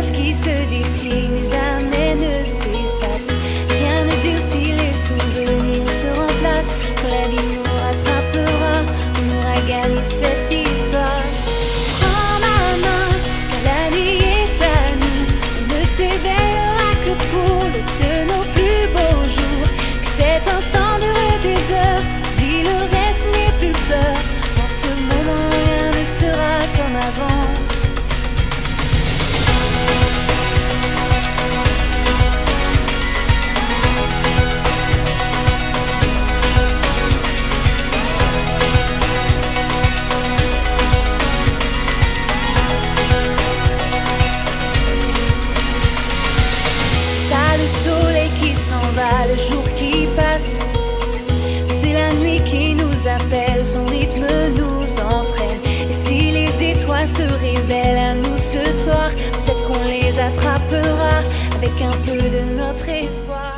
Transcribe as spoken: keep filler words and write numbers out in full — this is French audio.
visage qui se dessine et jamais ne s'efface. Rien ne durcit, les souvenirs se remplacent. Quand la vie nous rattrapera, on aura gagné cette histoire. Prends ma main, car la nuit est à nous. On ne s'éveillera que pour le de nos plus beaux jours. Que cet instant dure des heures, puis le reste n'est plus peur. Dans ce moment, rien ne sera comme avant. Le jour qui passe, c'est la nuit qui nous appelle, son rythme nous entraîne. Et si les étoiles se révèlent à nous ce soir, peut-être qu'on les attrapera avec un peu de notre espoir.